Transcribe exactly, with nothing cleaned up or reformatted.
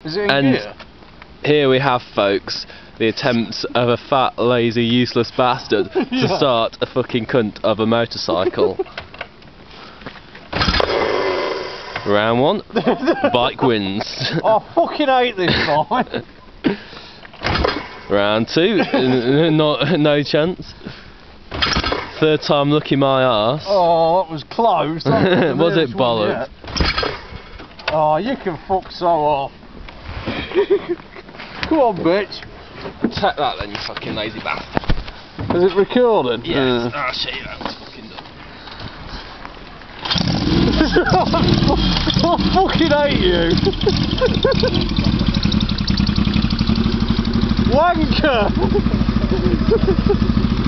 Is it in And gear? here we have, folks, the attempts of a fat, lazy, useless bastard to Yeah. start a fucking cunt of a motorcycle. Round one, bike wins. I fucking hate this bike. Round two, n- not no chance. Third time lucky my arse. Oh, that was close. That the Was it nearest one bollocks? yet. Oh, you can fuck so off. Come on, bitch. Take that then, you fucking lazy bastard. Is it recording? Yes, I'll show you how it's fucking done. I fucking hate you. Wanker.